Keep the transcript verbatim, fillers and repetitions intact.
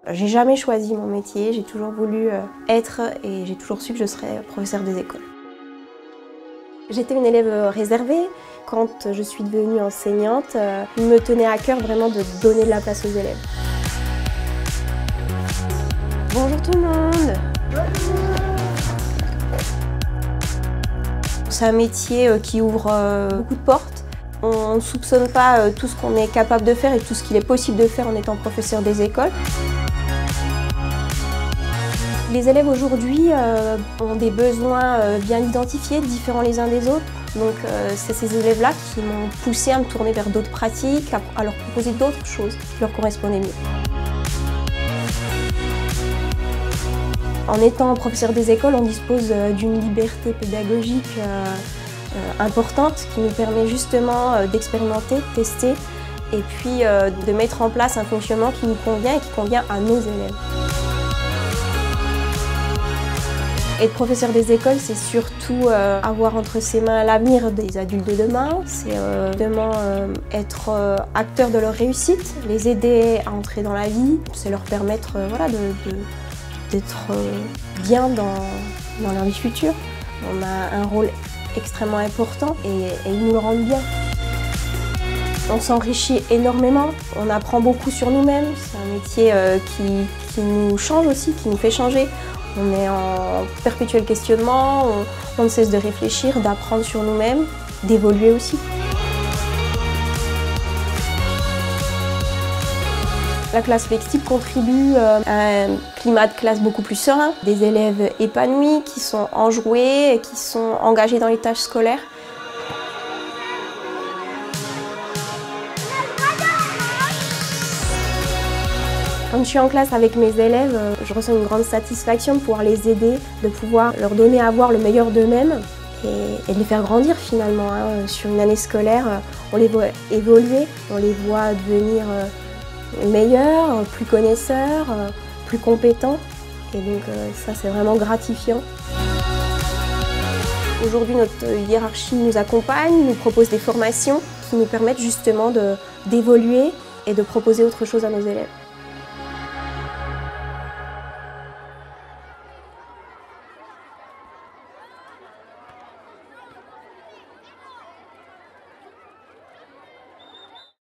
J'ai jamais choisi mon métier, j'ai toujours voulu être et j'ai toujours su que je serais professeure des écoles. J'étais une élève réservée. Quand je suis devenue enseignante, il me tenait à cœur vraiment de donner de la place aux élèves. Bonjour tout le monde. C'est un métier qui ouvre beaucoup de portes. On ne soupçonne pas tout ce qu'on est capable de faire et tout ce qu'il est possible de faire en étant professeur des écoles. Les élèves aujourd'hui euh, ont des besoins euh, bien identifiés, différents les uns des autres. Donc euh, c'est ces élèves-là qui m'ont poussé à me tourner vers d'autres pratiques, à, à leur proposer d'autres choses qui leur correspondaient mieux. En étant professeur des écoles, on dispose euh, d'une liberté pédagogique euh, euh, importante qui nous permet justement euh, d'expérimenter, de tester et puis euh, de mettre en place un fonctionnement qui nous convient et qui convient à nos élèves. Être professeur des écoles, c'est surtout euh, avoir entre ses mains l'avenir des adultes de demain. C'est euh, vraiment euh, être euh, acteur de leur réussite, les aider à entrer dans la vie. C'est leur permettre euh, voilà, d'être euh, bien dans, dans leur vie future. On a un rôle extrêmement important et, et ils nous le rendent bien. On s'enrichit énormément, on apprend beaucoup sur nous-mêmes. C'est un métier euh, qui, qui nous change aussi, qui nous fait changer. On est en perpétuel questionnement, on, on ne cesse de réfléchir, d'apprendre sur nous-mêmes, d'évoluer aussi. La classe flexible contribue à un climat de classe beaucoup plus serein, des élèves épanouis, qui sont enjoués et qui sont engagés dans les tâches scolaires. Quand je suis en classe avec mes élèves, je ressens une grande satisfaction de pouvoir les aider, de pouvoir leur donner à voir le meilleur d'eux-mêmes et, et de les faire grandir finalement. Hein. Sur une année scolaire, on les voit évoluer, on les voit devenir meilleurs, plus connaisseurs, plus compétents. Et donc ça, c'est vraiment gratifiant. Aujourd'hui, notre hiérarchie nous accompagne, nous propose des formations qui nous permettent justement d'évoluer et de proposer autre chose à nos élèves.